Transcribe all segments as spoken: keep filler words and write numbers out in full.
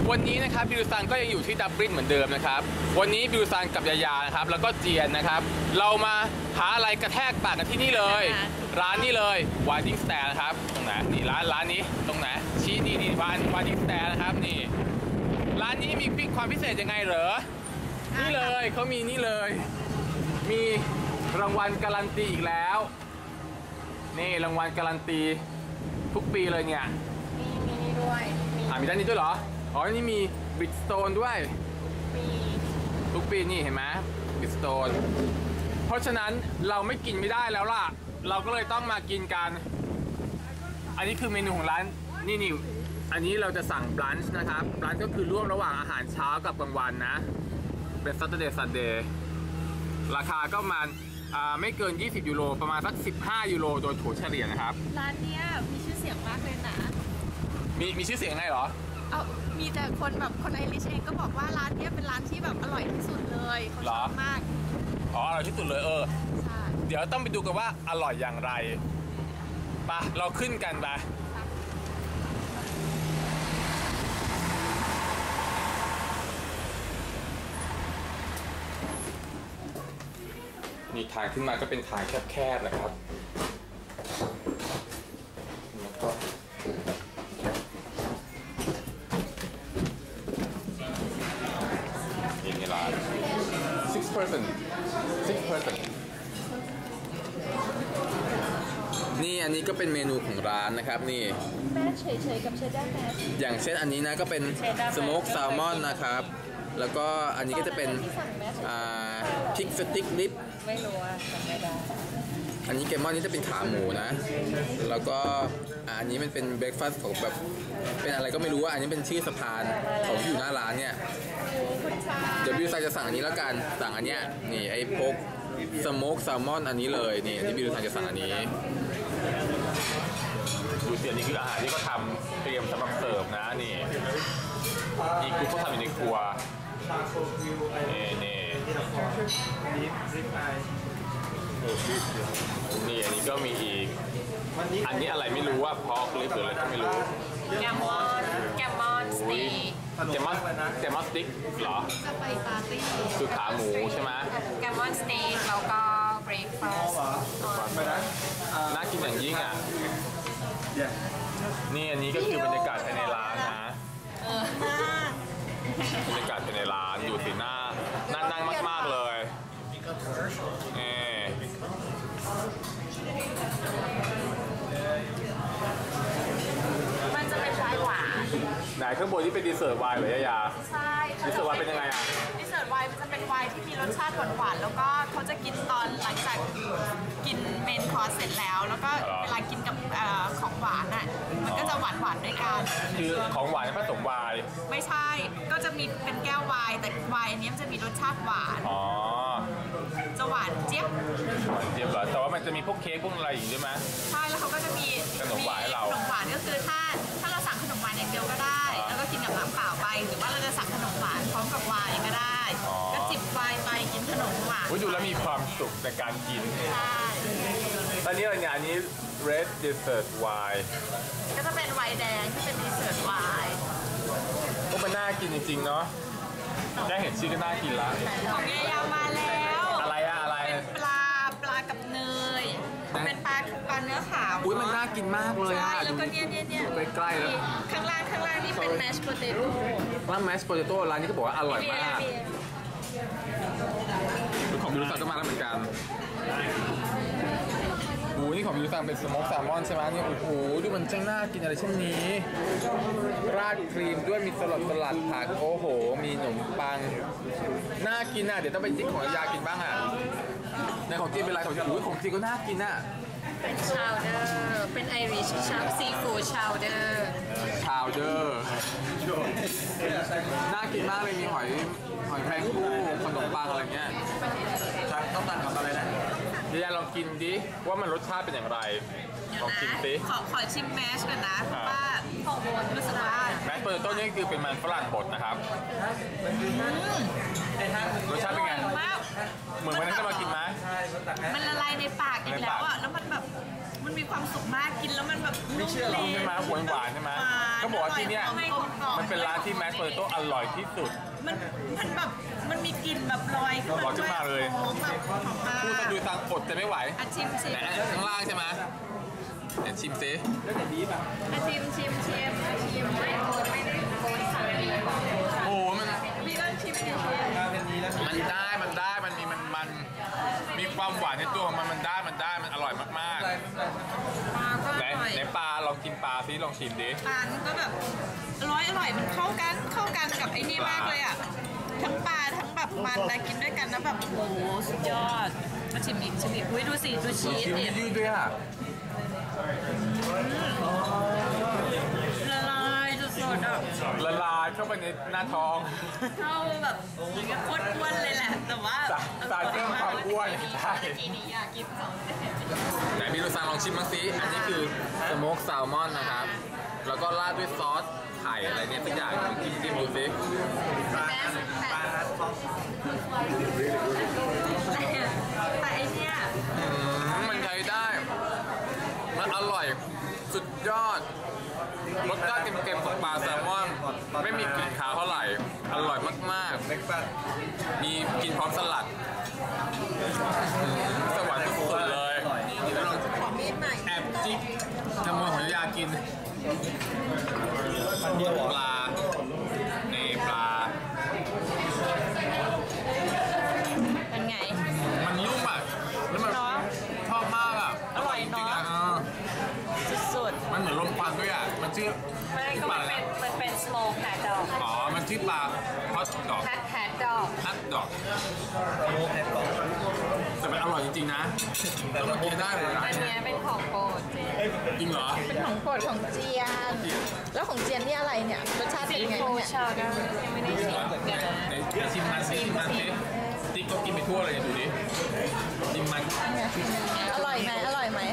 วันนี้นะครับบิวซันก็ยังอยู่ที่ดับลินเหมือนเดิมนะครับวันนี้บิวซันกับยายานะครับแล้วก็เจียนนะครับเรามาหาอะไรกระแทกปากกันที่นี่เลยร้านนี้เลยวานดิ้งสแตร์นะครับตรงไหนนี่ร้านร้านนี้ตรงไหนชี้นี่นี่วานวานดิ้งสแตร์นะครับนี่ร้านนี้มีความพิเศษยังไงเหรอนี่เลยเขามีนี่เลยมีรางวัลการันตีอีกแล้วนี่รางวัลการันตีทุกปีเลยเนี่ยมีมีนี่ด้วยอ่ามีด้านนี้ด้วยเหรออ๋อนี่มีบิทสโตนด้วยมีทุกปีนี่เห็นไหมบิทสโตนเพราะฉะนั้นเราไม่กินไม่ได้แล้วล่ะเราก็เลยต้องมากินกันอันนี้คือเมนูของร้านนี่นี่อันนี้เราจะสั่งบลันช์นะครับบลันช์ก็คือร่วมระหว่างอาหารเช้ากับกลางวันนะเป็น Saturday Sunday ราคาก็ประมาณไม่เกินยี่สิบยูโรประมาณสักสิบห้ายูโรโดยถั่วเฉลี่ยนะครับร้านนี้มีชื่อเสียงมากเลยนะมีมีชื่อเสียงไงเหรอเอามีแต่คนแบบคนไอริชเองก็บอกว่าร้านนี้เป็นร้านที่แบบอร่อยที่สุดเลยเขาชอบมากอ๋ออร่อยที่สุดเลยเออเดี๋ยวต้องไปดูกันว่าอร่อยอย่างไรไปเราขึ้นกันไปนี่ทางขึ้นมาก็เป็นทางแคบๆนะครับแล้วก็นี่ในร้าน six person six person นี่อันนี้ก็เป็นเมนูของร้านนะครับนี่แม่เฉยๆกับเชดดาร์แมชอย่างเช่นอันนี้นะก็เป็นสโมกแซลมอนนะครับแล้วก็อันนี้ก็จะเป็นพริกสติ๊กลิปไม่รู้อ่ะจำไม่ได้อันนี้แกมอนนี่จะเป็นขาหมูนะแล้วก็อันนี้มันเป็นเบรคฟาสต์ของแบบเป็นอะไรก็ไม่รู้ว่าอันนี้เป็นชื่อสะพานของที่อยู่หน้าร้านเนี่ยเดี๋ยวบิวซันจะสั่งอันนี้แล้วกันสั่งอันเนี้ยนี่ไอ้พกสโมกแซลมอนอันนี้เลยนี่ที่บิวซันจะสั่งอันนี้ดูเสียนี่คืออาหารที่เขาทำเตรียมสำหรับเสิร์ฟนะนี่อีกคือเขาทำอยู่ในครัวนี่นี่นี่อันนี้ก็มีอีกอันนี้อะไรไม่รู้ว่าพอกหรืออะไรก็ไม่รู้แกมมอนแกมมอนสตีแกมมอนแกมมอนสติ๊กเหรอจะไปปาร์ตี้คือขาหมูใช่ไหมแกมมอนสตีกแล้วก็เบรคฟาสต์น่ากินอย่างยิ่งอ่ะนี่อันนี้ก็คือบรรยากาศภายในร้านนะบรรยากาศภายในร้านอยู่สีหน้าน่านั่งมากๆเลยนี่มันจะเป็นไวน์หวานไหนข้างบนที่เป็นดีเซอร์ไวน์เหรอยาใช่ดีเซอร์ไวน์เป็นยังไงอ่ะดีเซอร์ไวน์มันจะเป็นไวน์ที่มีรสชาติหวานๆแล้วก็เขาจะกินตอนหลังจากกินเมนคอร์สเสร็จแล้วแล้วก็เวลากินกับของหวานอ่ะมันก็จะหวานหวานด้วยกันคือของหวานผสมไวน์ไม่ใช่ก็จะมีเป็นแก้วไวน์แต่ไวน์อันนี้มันจะมีรสชาติหวานอ๋อจะหวานเจี๊ยบหวานเจี๊ยบเหรอแต่ว่ามันจะมีพวกเค้กพวกอะไรอย่างนี้ใช่ไหมใช่แล้วเขาก็จะมีขนมหวานให้เราขนมหวานก็คือถ้าถ้าเราสั่งขนมหวานอย่างเดียวก็ได้แล้วก็กินกับน้ำเปล่าไปหรือว่าเราจะสั่งขนมหวานพร้อมกับไวน์ก็ได้ก็จิบไวน์ไปกินขนมหวานดูแล้วมีความสุขในการกินใช่ตอนนี้อะไรเนี่ยอันนี้ red dessert wine ก็จะเป็นไวน์แดงที่เป็น dessert wine ก็มันน่ากินจริงๆเนาะได้เห็นชื่อก็น่ากินละของเยยามาแล้วอะไรอะอะไรเป็นปลาปลากับเนยเป็นปลาปลาเนื้อขาวอุ้ยมันน่ากินมากเลยอะแล้วก็เนี่ยเนี่ยเนี่ยใกล้ๆแล้วข้างล่างข้างล่างนี่เป็น mashed potato ร้าน mashed potato ร้านนี้ก็บอกว่าอร่อยมากของบิวซันก็มาแล้วเหมือนกันโอ้นี่ของบิวซันเป็นสโมกแซลมอนใช่ไหมนี่โอ้โหดูมันจังน่ากินอะไรเช่นนี้ราดครีมด้วยมีสลัดสลัดผักโอ้โหมีขนมปังน่ากินอ่ะเดี๋ยวต้องไปจิ้มของยากินบ้างอ่ะในของจีนเป็นไรของจีนอุ้ยของจีนก็น่ากินอ่ะเป็นชาวเดอร์เป็นไอริชชาวซีฟู้ดชาวเดอร์ชาวเดอร์น่ากินมากเลยมีหอยหอยแมงผู้ขนมปังอะไรเงี้ยต้องการทำอะไรนะเดี๋ยวลองกินดิว่ามันรสชาติเป็นอย่างไรลองกินสิขอขอชิมแมชกันนะเพราะว่าของโบนรู้สึกว่าแมชเปอร์โต้นี่คือเป็นมันฝรั่งบดนะครับรสชาติเป็นไงเหมือนวันนั้นจะมากินไหมมันละลายในปากอีกแล้วอ่ะแล้วมันแบบมันมีความสุขมากกินแล้วมันแบบนุ่มใช่ไหมหวานหวานใช่ไหมเขาบอกว่าที่เนี่ยอร่อยหอมกลมๆมันเป็นร้านที่แมสโพเตโต้อร่อยที่สุดมันมันแบบมันมีกลิ่นแบบลอยขึ้นลอยขึ้นมาเลยหอมแบบหอมมากพูดตะดูตังอดจะไม่ไหวอ่ะชิมชิมไหนข้างล่างใช่ไหมเดี๋ยวชิมซิอ่ะชิมชิมชิมชิมไม่โกนไม่ได้โกนสั่งดีโอ้โหมันพี่ก็ชิมดิชิมมันได้มันได้มันมีมันมันมีความหวานในตัวของมันมันได้มันได้มันอร่อยมากปลาก็ๆอไหนร่อยไหนปลาลองกินปลาซิลองชิมดิปลานี่ก็แบบอร่อยอร่อยมันเข้ากันเข้ากันกับไอ้นี่มากเลยอ่ะทั้งปลาทั้งแบบมันนะกินด้วยกันนะแบบโอ้โหสุดยอดมาชิมอีกชิมอีกอุ้ยดูสิดูชีสชิมดิยืดด้วยอ่ะละลายสุดๆอ่ะละลายเข้าไปในหน้าท้องเข้าแบบมันก็โคตรอ้วนเลยแหละแต่ว่าสารสารเพิ่มความอ้วนใช่กินนี้อยากกินสองเส้นไหนพี่ลูกซังลองชิมบ้างสิอันนี้คือสโมกแซลมอนนะครับแล้วก็ราดด้วยซอสไข่อะไรเนี่ยสักอย่างจิ้มจิ้มดูสิปลาแต่ไอเนี่ยอืมมันใช้ได้มันอร่อยสุดยอดรสชาติเค็มๆของปลาแซลมอนไม่มีกลิ่นคาวเท่าไหร่อร่อยมากๆมีกินพร้อมสลัดอืมสวรรค์สุดๆเลยนี่แล้วลองขอมีดใหม่แอบจิ๊กขโมยของยากินปลานี่ปลาเป็นไงมันนุ่มอ่ะแล้วมันเนอะชอบมากอ่ะอร่อยจริงๆเนอ่ะอะเออสุดมันเหมือนลมควันด้วยอ่ะมันชื่อไม่ก็ปลามันอะไรเป็นนะมันเป็น smoke hat dog อ๋อมันชื่อปลาฮอตดอก hat hat dog ฮัตดอกแต่มันอร่อยจริงๆนะแต่เรากินได้เลยนะอันเนี้ยเป็นของโปรดเจจริงเหรอๆเป็นของโปรดของเจียน แล้วของเจียนนี่อะไรเนี่ยรสชาติเป็นซียังไงฟู้ดเนี่ยชาวดายังไม่ได้ชิมเดี๋ยวนะไหนชิมมันสิชิมมันสิติ๊กก็กินไปทั่วเลยดูดิชิมมันอร่อยไหมอร่อยไหม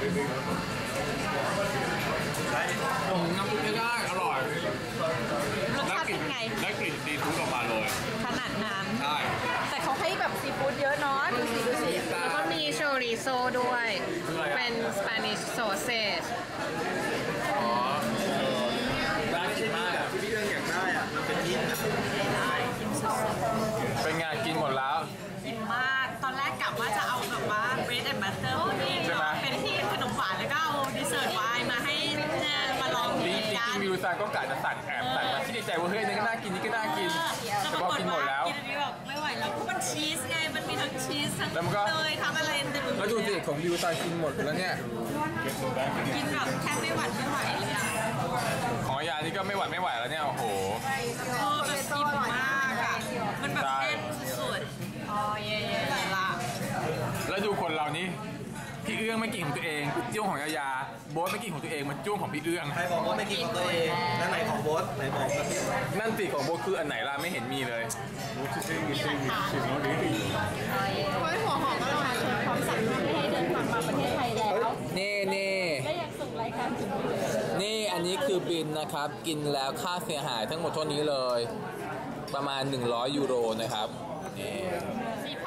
อืมน้ำซุปได้อร่อยรสชาติเป็นไงได้กลิ่นซีฟู้ดออกมาเลยขนาดนั้นใช่แต่เขาให้แบบซีฟู้ดเยอะเนาะดูสิดูสิแล้วก็มีโชริโซด้วยคืออะไรอ่ะเป็น Spanish sausage อ๋อได้กินมากอ่ะที่พี่เรื่องอยากได้อ่ะ มันเป็นที่นะเป็นไงกินหมดแล้วกินมากตอนแรกกะว่าจะเอาแบบว่า bread and butter พวกนี้ใช่ไหมเป็นที่ขนมหวานแล้วก็เอาดิเซอร์ทไวน์มาให้เนี่ยมาลองจริงจริกังนๆมิวซานก็กะจะสั่งแอบสั่งมาที่ในใจว่าเฮ้ยอันนี่ก็น่ากินนี่ก็น่ากินแต่พอกินหมดแล้วกินอันนี้แบบไม่ไหวแล้วเพราะมันชีสไงมันมีทั้งชีสทั้งแล้วมันก็เนยทั้งอะไรเต็มไปหมแล้วดูสิของมิวซานกินหมดแล้วเนี่ยกินแบบแทบไม่หวัดไม่ไหวเลยอะของยานี่ก็ไม่หวัดไม่ไหวแล้วเนี่ยโอ้โหเออแบบอิ่มมากอะมันแบบแน่นสุดๆอ๋อเย่ๆเลยล่ะแล้วดูคนเรานี่พี่เอื้องไม่กินของตัวเองจ้วงของยายาโบ๊ทไม่กินของตัวเองมันจ้วงของพี่เอื้องใครบอกว่าไม่กินของตัวเองแล้วไหนของโบ๊ทไหนบอกว่านั่นสิของโบ๊ทคืออันไหนล่ะไม่เห็นมีเลยโอ้ยหัวหอมอร่อยพร้อมสั่งให้เดินทางมาประเทศไทยแล้วนี่นี่ได้อยากส่งรายการถึงมือนี่อันนี้คือบินนะครับกินแล้วค่าเสียหายทั้งหมดเท่านี้เลย ประมาณหนึ่งร้อยยูโรนะครับนี่สี่พัน